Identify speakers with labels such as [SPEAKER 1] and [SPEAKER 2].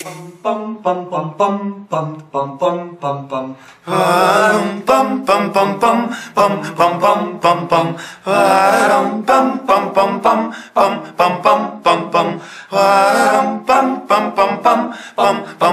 [SPEAKER 1] Bum bum bum bum bum bum bum bum bum.
[SPEAKER 2] Bum bum bum bum bum bum bum bum bum. Bum bum bum bum bum bum bum bum bum. Bum bum bum bum bum bum